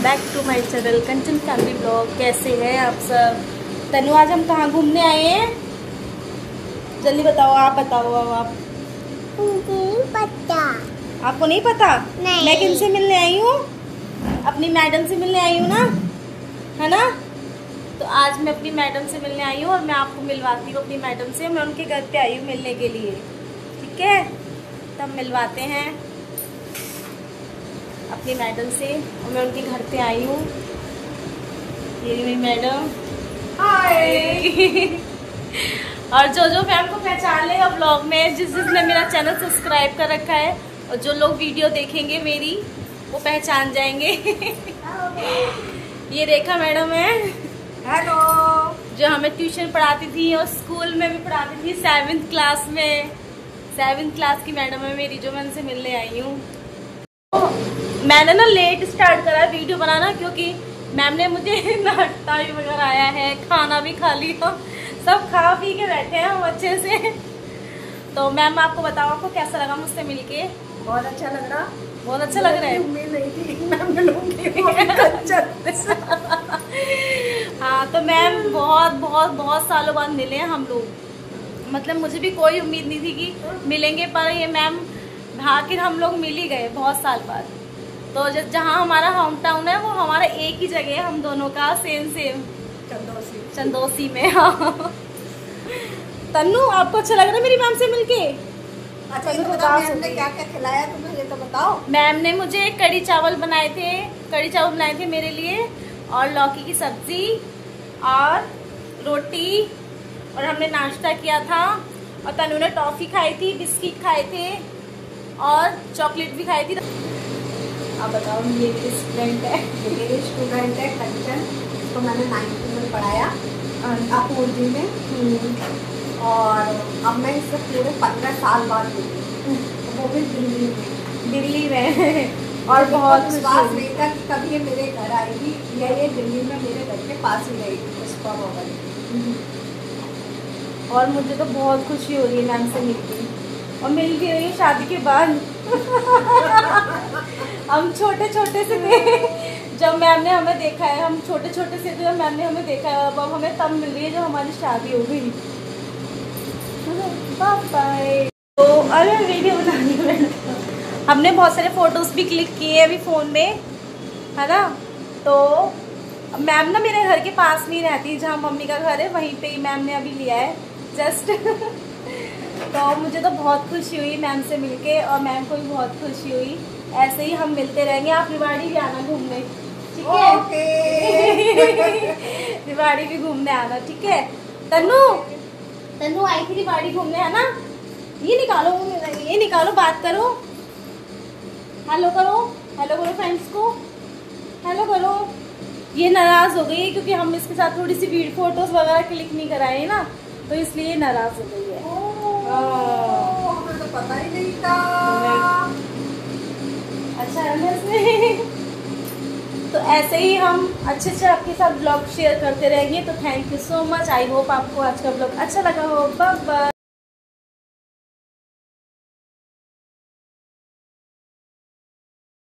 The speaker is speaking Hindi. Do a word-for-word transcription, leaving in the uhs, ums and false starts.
Back to my channel Kanchan family blog. कैसे हैं आप सब? तनु, आज हम कहाँ घूमने आए हैं? जल्दी बताओ, आप बताओ। अब आप पता आपको नहीं पता? नहीं। मैं किनसे मिलने आई हूँ? अपनी मैडम से मिलने आई हूँ ना, है ना? तो आज मैं अपनी मैडम से मिलने आई हूँ और मैं आपको मिलवाती हूँ अपनी मैडम से। मैं उनके घर पे आई हूँ मिलने के लिए, ठीक है? तब मिलवाते हैं अपनी मैडम से। और मैं उनके घर पे आई हूँ। ये मेरी मैडम, हाय। और जो जो मैम को पहचान लेगा ब्लॉग में, जिस जिसने मेरा चैनल सब्सक्राइब कर रखा है और जो लोग वीडियो देखेंगे मेरी, वो पहचान जाएंगे। ये रेखा मैडम है, हेलो, जो हमें ट्यूशन पढ़ाती थी और स्कूल में भी पढ़ाती थी। सेवेंथ क्लास में सेवेंथ क्लास की मैडम है मेरी, जो मैं उनसे मिलने आई हूँ। मैंने ना लेट स्टार्ट करा वीडियो बनाना, क्योंकि मैम ने मुझे नाश्ता भी वगैरह आया है, खाना भी खा लिया, सब खा पी के बैठे हैं हम अच्छे से। तो मैम, आपको बताओ, आपको कैसा लगा मुझसे मिलके? बहुत अच्छा लग रहा। बहुत अच्छा लग रहा है। उम्मीद नहीं थी मैम मिलूंगी। हाँ, तो मैम बहुत बहुत बहुत सालों बाद मिले हैं हम लोग। मतलब मुझे भी कोई उम्मीद नहीं थी कि मिलेंगे, पर ये मैम, आखिर हम लोग मिल ही गए बहुत साल बाद। तो जहाँ हमारा होम टाउन है, वो हमारा एक ही जगह है हम दोनों का, सेम सेम चंदोसी चंदोसी में। हाँ। तन्नू, आपको अच्छा लग रहा है मेरी मैम से मिलके? अच्छा, तो बताओ मैम ने क्या क्या खिलाया तुम्हें, ये तो बताओ। मैम ने मुझे कड़ी चावल बनाए थे कड़ी चावल बनाए थे मेरे लिए, और लौकी की सब्जी और रोटी, और हमने नाश्ता किया था। और तनु ने टॉफी खाई थी, बिस्किट खाए थे और चॉकलेट भी खाई थी। आप बताओ, ये मेरी स्टूडेंट है। मेरी स्टूडेंट है कंचन, इसको मैंने नाइन्थ में पढ़ाया अपूर्वी में, और अब मैं इससे पूरे पंद्रह साल बाद मिली, वो भी दिल्ली में दिल्ली में और बहुत विश्वास नहीं था कि कभी ये मेरे घर आएगी, या ये दिल्ली में मेरे घर के पास ही रहेगी पुष्पा भवन। और मुझे तो बहुत खुशी हो रही है मैम से मिलके, और मिल भी रही है शादी के बाद। हम छोटे छोटे से थे जब मैम ने हमें देखा है, हम छोटे छोटे से थे जब मैम ने हमें देखा है। अब हमें तब मिल रही है जब हमारी शादी हो गई। बाय। तो अरे वीडियो बनानी है, हमने बहुत सारे फोटोज भी क्लिक किए अभी फ़ोन में, है ना? तो मैम ना मेरे घर के पास में ही रहती है, जहाँ मम्मी का घर है वहीं पे ही मैम ने अभी लिया है जस्ट। तो मुझे तो बहुत खुशी हुई मैम से मिलके, और मैम को भी बहुत खुशी हुई। ऐसे ही हम मिलते रहेंगे। आप रिवाड़ी भी आना घूमने, ठीक है? रिवाड़ी भी घूमने आना, ठीक है? तन्नू तन्नू आई थी रिवाड़ी घूमने, है ना? ये निकालो, ये निकालो, बात करो, हेलो करो, हेलो करो फ्रेंड्स को, हेलो करो। ये नाराज हो गई है क्योंकि हम इसके साथ थोड़ी सी वीडियो फोटोज वगैरह क्लिक नहीं कराए ना, तो इसलिए नाराज हो गई है। हमें तो पता ही नहीं था। अच्छा है। तो ऐसे ही हम अच्छे से आपके साथ ब्लॉग शेयर करते रहेंगे। तो thank you so much. I hope आपको आज का ब्लॉग अच्छा लगा हो। Bye bye.